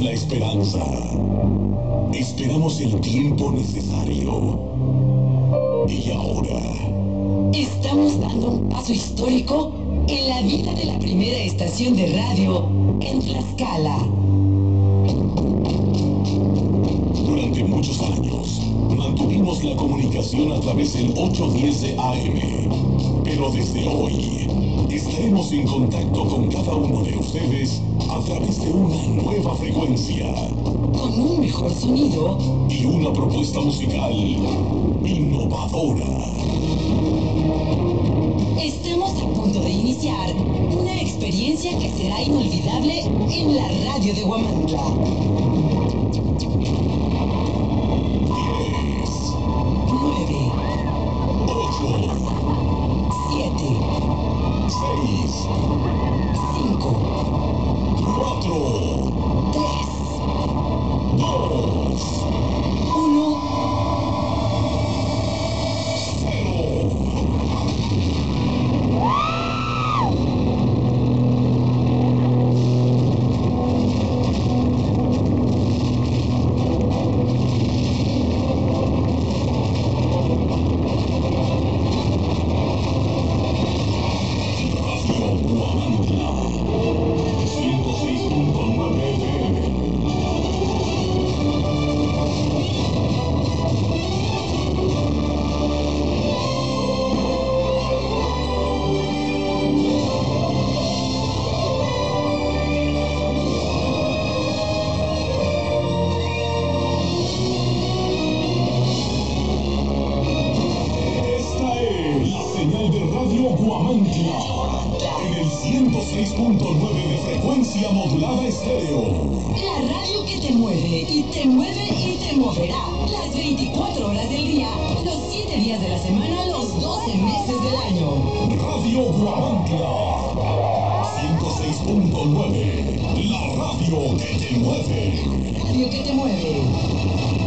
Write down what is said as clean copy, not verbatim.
la esperanza. Esperamos el tiempo necesario. Y ahora estamos dando un paso histórico en la vida de la primera estación de radio en Tlaxcala. Durante muchos años mantuvimos la comunicación a través del 810 de AM. Pero desde hoy estaremos en contacto con cada uno de ustedes a través de una nueva frecuencia. Con un mejor sonido y una propuesta musical innovadora. Estamos a punto de iniciar una experiencia que será inolvidable en la radio de Huamantla. 10, 9, 8, 7, 6, 5, 4, 3, 2, 1. 0. Radio Huamantla 106.9 FM. Esta es la señal de Radio Huamantla en el 106.9 de frecuencia modulada estéreo. La radio que te mueve y te mueve y te moverá. Las 24 horas del día, los 7 días de la semana, los 12 meses del año. Radio Huamantla 106.9, la radio que te mueve. Radio que te mueve.